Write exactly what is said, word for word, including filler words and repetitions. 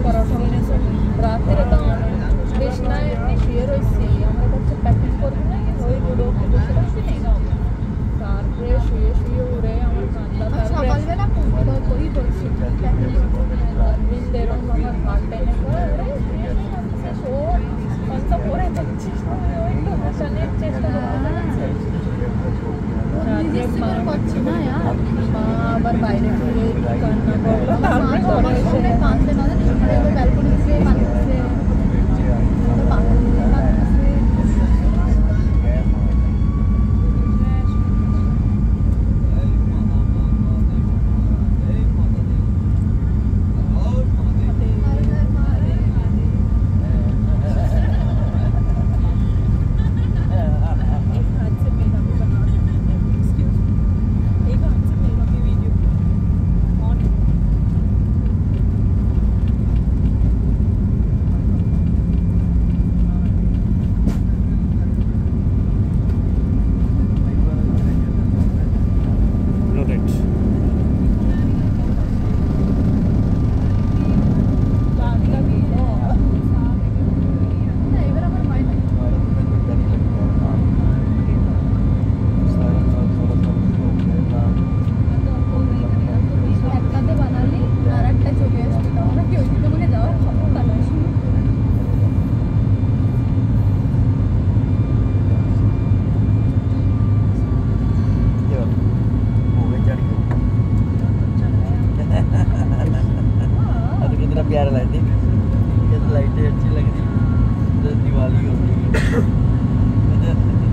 পরোটা রাতের তো কৃষ্ণায় শুয়ে রয়েছি আমরা কাছে প্যাকিং করবো না ওই রোড বসে থাকছি নেই তারপরে শুয়ে শুয়ে উড়ে আমার কান্না সকালবেলা ওই করছি এরকম আমার হার্ট টেনে করে অন্ত পরে থাকছি ওই তো হাসানের চেষ্টা করছি না মা আবার বাইরে ঘুরে কান্না করলো তারপরে কাঁদতে না ব্যালকনি থেকে কাঁদতেছে प्यारा लाइटिंग लाइटें अच्छी लग रही है दिवाली होती है